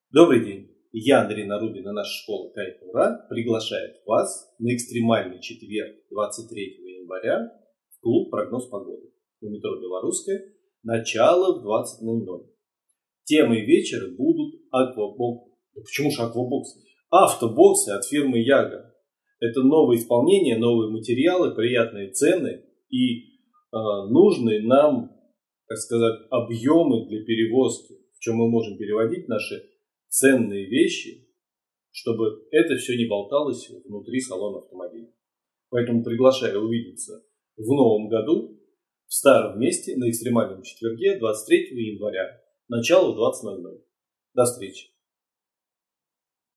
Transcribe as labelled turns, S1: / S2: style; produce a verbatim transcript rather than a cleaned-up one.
S1: Добрый день, я Андрей Нарубин, и наша школа Кайт-Ура приглашает вас на экстремальный четверг двадцать третьего января в клуб «Прогноз погоды» у метро Белорусская, начало в двадцать ноль ноль. Темой вечера будут аквабоксы. Да почему же аквабоксы? Автобоксы от фирмы Яга. Это новые исполнения, новые материалы, приятные цены и э, нужные нам, так сказать, объемы для перевозки, в чем мы можем переводить наши ценные вещи, чтобы это все не болталось внутри салона автомобиля. Поэтому приглашаю увидеться в новом году в старом месте на экстремальном четверге двадцать третьего января, начало в двадцать ноль ноль. До встречи!